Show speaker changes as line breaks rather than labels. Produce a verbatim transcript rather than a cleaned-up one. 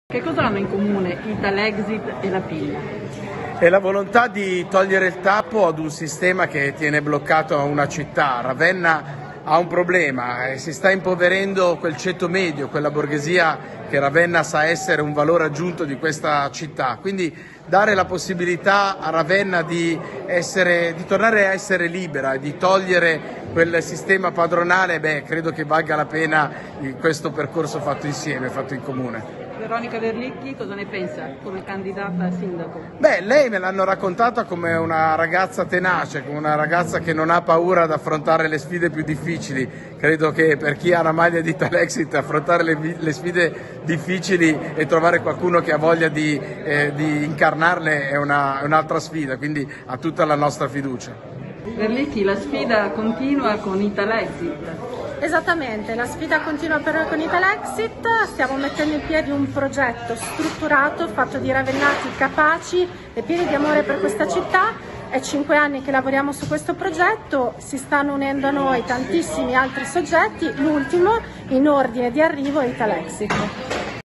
Che cosa hanno in comune Italexit e la P I L?
È la volontà di togliere il tappo ad un sistema che tiene bloccato una città. Ravenna ha un problema, eh, si sta impoverendo quel ceto medio, quella borghesia che Ravenna sa essere un valore aggiunto di questa città. Quindi dare la possibilità a Ravenna di, essere, di tornare a essere libera, di togliere quel sistema padronale, beh, credo che valga la pena di questo percorso fatto insieme, fatto in comune.
Veronica Verlicchi cosa ne pensa come candidata a sindaco?
Beh, lei me l'hanno raccontata come una ragazza tenace, come una ragazza che non ha paura ad affrontare le sfide più difficili. Credo che per chi ha la maglia di Italexit affrontare le, le sfide difficili e trovare qualcuno che ha voglia di, eh, di incarnarle è una, un'altra sfida, quindi ha tutta la nostra fiducia.
Verlicchi, la sfida continua con Italexit.
Esattamente, la sfida continua per noi con Italexit, stiamo mettendo in piedi un progetto strutturato, fatto di ravennati capaci e pieni di amore per questa città. È cinque anni che lavoriamo su questo progetto, si stanno unendo a noi tantissimi altri soggetti, l'ultimo in ordine di arrivo è Italexit.